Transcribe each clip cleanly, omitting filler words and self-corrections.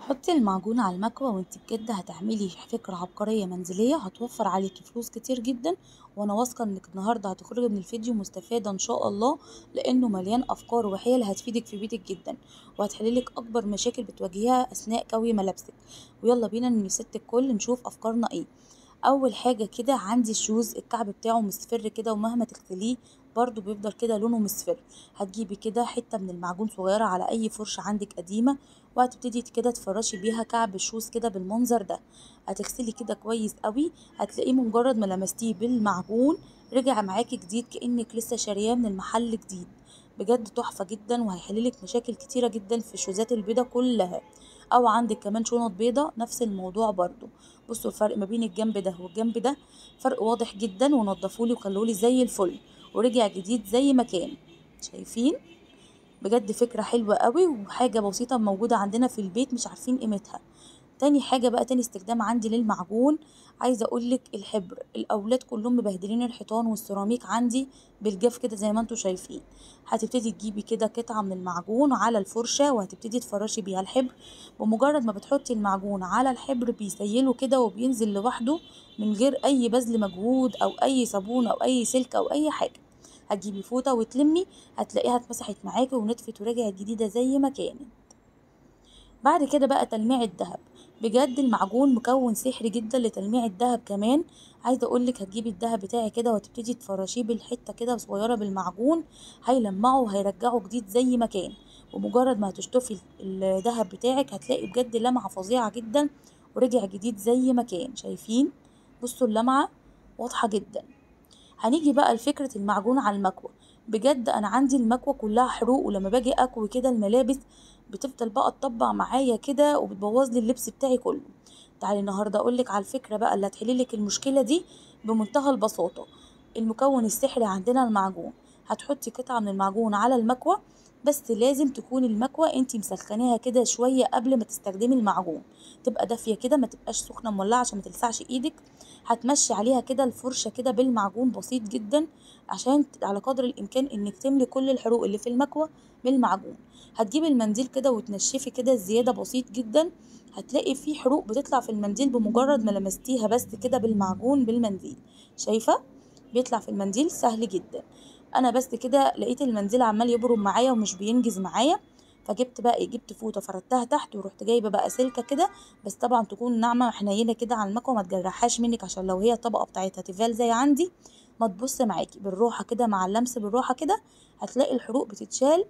حطي المعجون على المكوى وانتي بجد هتعملي فكرة عبقرية منزلية هتوفر عليكي فلوس كتير جدا. وانا واثقة انك النهاردة هتخرجي من الفيديو مستفادة ان شاء الله، لانه مليان افكار وحيل هتفيدك في بيتك جدا، وهتحللك اكبر مشاكل بتواجهيها اثناء كوي ملابسك. ويلا بينا من ست الكل نشوف افكارنا ايه. اول حاجه كده عندي الشوز، الكعب بتاعه مصفر كده ومهما تغسليه برضو بيفضل كده لونه مصفر. هتجيبي كده حته من المعجون صغيره على اي فرشه عندك قديمه، وهتبتدي كده تفرشي بيها كعب الشوز كده بالمنظر ده. هتغسلي كده كويس قوي، هتلاقيه مجرد ما لمستيه بالمعجون رجع معاكي جديد كأنك لسه شارياه من المحل جديد. بجد تحفة جدا وهيحللك مشاكل كتيرة جدا في الشوزات البيضة كلها. او عندك كمان شنط بيضة نفس الموضوع برضو. بصوا الفرق ما بين الجنب ده والجنب ده، فرق واضح جدا، ونضفولي وخلولي زي الفل ورجع جديد زي ما كان. شايفين؟ بجد فكرة حلوة قوي وحاجة بسيطة موجودة عندنا في البيت مش عارفين قيمتها. تاني حاجة بقى، تاني استخدام عندي للمعجون، عايزة اقولك الحبر. الاولاد كلهم مبهدلين الحيطان والسيراميك عندي بالجاف كده زي ما انتوا شايفين. هتبتدي تجيبي كده قطعة من المعجون على الفرشة وهتبتدي تفرشي بيها الحبر. بمجرد ما بتحطي المعجون على الحبر بيسيله كده وبينزل لوحده من غير اي بذل مجهود او اي صابون او اي سلك او اي حاجة. هتجيبي فوطة وتلمي، هتلاقيها اتمسحت معاكي ونطفت ورجعت جديدة زي ما كانت. بعد كده بقى تلميع الدهب. بجد المعجون مكون سحري جدا لتلميع الدهب كمان. عايزه اقولك هتجيبي الدهب بتاعي كده وهتبتدي تفرشيه بالحته كده صغيره بالمعجون، هيلمعه وهيرجعه جديد زي ما كان. ومجرد ما هتشطفي الدهب بتاعك هتلاقي بجد لمعه فظيعه جدا ورجع جديد زي ما كان. شايفين؟ بصوا اللمعه واضحه جدا. هنيجي بقى لفكرة المعجون على المكوى. بجد انا عندي المكوى كلها حروق، ولما باجي اكوي كده الملابس بتفضل بقى تطبع معايا كده وبتبوظ لي اللبس بتاعي كله. تعالي النهارده اقولك على الفكرة بقى اللي هتحللك المشكلة دي بمنتهى البساطة. المكون السحري عندنا المعجون. هتحطي قطعة من المعجون على المكوى، بس لازم تكون المكوى انتي مسخناها كده شوية قبل ما تستخدمي المعجون، تبقى دافية كده ما تبقاش سخنة مولعة عشان ما تلسعش ايدك. هتمشي عليها كده الفرشة كده بالمعجون بسيط جدا، عشان على قدر الامكان انك تملي كل الحروق اللي في المكوى بالمعجون. هتجيبي المنديل كده وتنشفي كده الزيادة بسيط جدا. هتلاقي في حروق بتطلع في المنديل بمجرد ما لمستيها بس كده بالمعجون بالمنديل. شايفة؟ بيطلع في المنديل سهل جدا. انا بس كده لقيت المنديل عمال يبرم معايا ومش بينجز معايا، فجبت بقى جبت فوطه فردتها تحت ورحت جايبه بقى سلكه كده، بس طبعا تكون ناعمه وحنينه كده على المكوى ما تجرحهاش منك، عشان لو هي الطبقه بتاعتها تيفال زي عندي ما تبص معاكي. بالراحه كده مع اللمس بالراحه كده هتلاقي الحروق بتتشال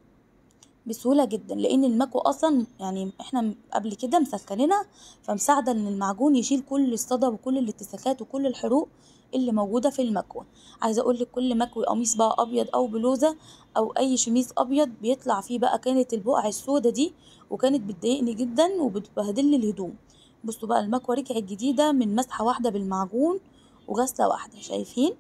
بسهوله جدا، لان المكوى اصلا يعني احنا قبل كده مسخنينها، فمساعده ان المعجون يشيل كل الصدى وكل الاتساخات وكل الحروق اللي موجوده في المكوى. عايزه اقول لك كل مكوي قميص بقى ابيض او بلوزه او اي شميس ابيض بيطلع فيه بقى كانت البقع السودة دي، وكانت بتضايقني جدا وبتبهدل لي الهدوم. بصوا بقى المكوى رجعت جديده من مسحه واحده بالمعجون وغسله واحده. شايفين؟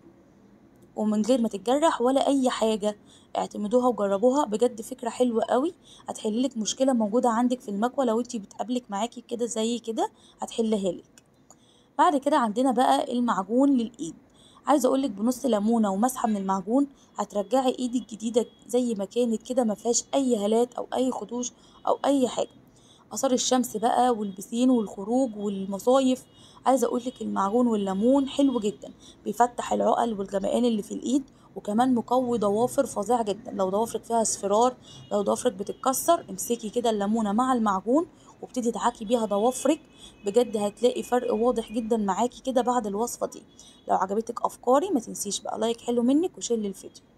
ومن غير ما تتجرح ولا اي حاجه. اعتمدوها وجربوها، بجد فكره حلوه قوي. هتحللك مشكله موجوده عندك في المكوى لو انتي بتقابلك معاكي كده زي كده، هتحلها لك. بعد كده عندنا بقى المعجون للايد. عايزه اقولك بنص ليمونه ومسحه من المعجون هترجعي ايدك جديده زي ما كانت كده، ما فيهاش اي هالات او اي خدوش او اي حاجه. اثار الشمس بقى والبسين والخروج والمصايف. عايزه اقولك المعجون والليمون حلو جدا، بيفتح العقل والجمقان اللي في الايد، وكمان مقوي ضوافر فظيع جدا. لو ضوافرك فيها اصفرار، لو ضوافرك بتتكسر، امسكي كده الليمونه مع المعجون وابتدي ادعكي بيها ضوافرك. بجد هتلاقي فرق واضح جدا معاكي كده بعد الوصفه دي. لو عجبتك افكاري ما تنسيش بقى لايك حلو منك وشير للفيديو.